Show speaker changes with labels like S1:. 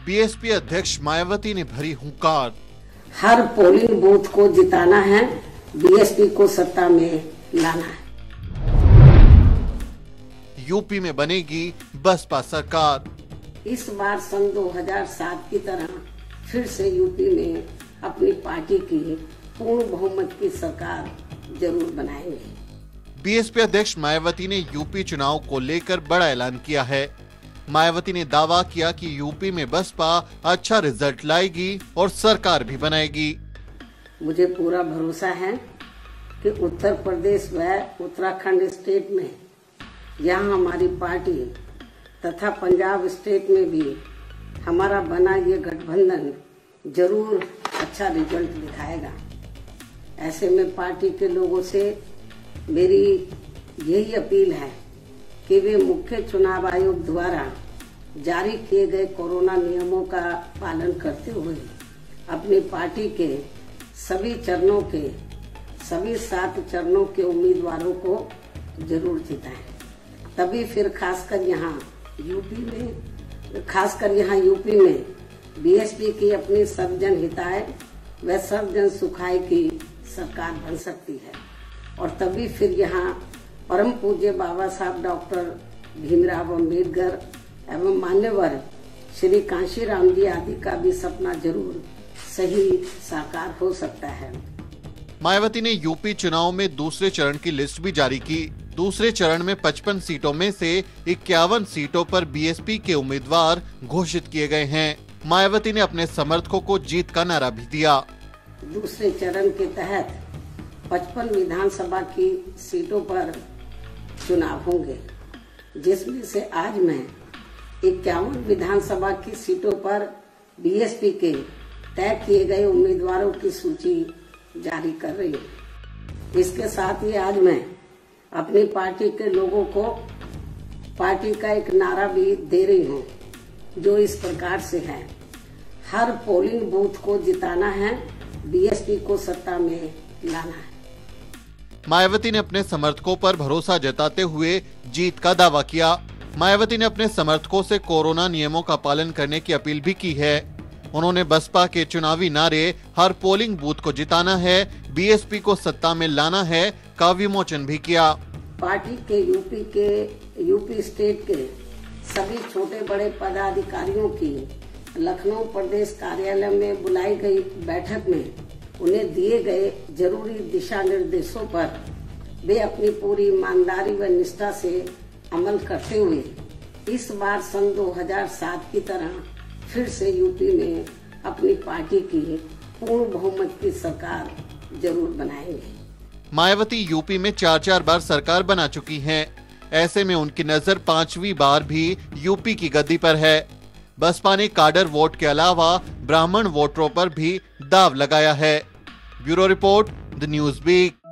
S1: BSP अध्यक्ष मायावती ने भरी हुंकार।
S2: हर पोलिंग बूथ को जिताना है, बीएसपी को सत्ता में लाना है।
S1: यूपी में बनेगी बसपा सरकार।
S2: इस बार सन 2007 की तरह फिर से यूपी में अपनी पार्टी की पूर्ण बहुमत की सरकार जरूर बनाएंगे।
S1: बीएसपी अध्यक्ष मायावती ने यूपी चुनाव को लेकर बड़ा ऐलान किया है। मायावती ने दावा किया कि यूपी में बसपा अच्छा रिजल्ट लाएगी और सरकार भी बनाएगी।
S2: मुझे पूरा भरोसा है कि उत्तर प्रदेश व उत्तराखंड स्टेट में, यहाँ हमारी पार्टी तथा पंजाब स्टेट में भी हमारा बना ये गठबंधन जरूर अच्छा रिजल्ट दिखाएगा। ऐसे में पार्टी के लोगों से मेरी यही अपील है कि वे मुख्य चुनाव आयोग द्वारा जारी किए गए कोरोना नियमों का पालन करते हुए अपनी पार्टी के सभी चरणों के सभी 7 चरणों के उम्मीदवारों को जरूर जिताएं। तभी फिर खासकर यहाँ यूपी में बीएसपी की अपनी सर्वजन हिताय व सर्वजन सुखाय की सरकार बन सकती है। और तभी फिर यहाँ परम पूज्य बाबा साहब डॉक्टर भीमराव अम्बेडकर एवं मान्यवर श्री कांशीराम जी आदि का भी सपना जरूर सही साकार हो सकता है।
S1: मायावती ने यूपी चुनाव में दूसरे चरण की लिस्ट भी जारी की। दूसरे चरण में 55 सीटों में से 51 सीटों पर बीएसपी के उम्मीदवार घोषित किए गए हैं। मायावती ने अपने समर्थकों को जीत का नारा भी दिया।
S2: दूसरे चरण के तहत 55 विधानसभा की सीटों पर चुनाव होंगे, जिसमें से आज मैं 51 विधानसभा की सीटों पर बीएसपी के तय किए गए उम्मीदवारों की सूची जारी कर रही हूँ। इसके साथ ही आज मैं अपनी पार्टी के लोगों को पार्टी का एक नारा भी दे रही हूँ, जो इस प्रकार से है: हर पोलिंग बूथ को जिताना है, बीएसपी को सत्ता में लाना है।
S1: मायावती ने अपने समर्थकों पर भरोसा जताते हुए जीत का दावा किया। मायावती ने अपने समर्थकों से कोरोना नियमों का पालन करने की अपील भी की है। उन्होंने बसपा के चुनावी नारे हर पोलिंग बूथ को जिताना है, बीएसपी को सत्ता में लाना है का विमोचन भी किया।
S2: पार्टी के यूपी स्टेट के सभी छोटे बड़े पदाधिकारियों की लखनऊ प्रदेश कार्यालय में बुलाई गई बैठक में उन्हें दिए गए जरूरी दिशा निर्देशों पर वे अपनी पूरी ईमानदारी व निष्ठा से अमल करते हुए इस बार सन 2007 की तरह फिर से यूपी में अपनी पार्टी की पूर्ण बहुमत की सरकार जरूर बनाएंगे।
S1: मायावती यूपी में 4 बार सरकार बना चुकी हैं। ऐसे में उनकी नजर 5वीं बार भी यूपी की गद्दी पर है। बसपा ने काडर वोट के अलावा ब्राह्मण वोटरों पर भी दाव लगाया है। Bureau report, the news week.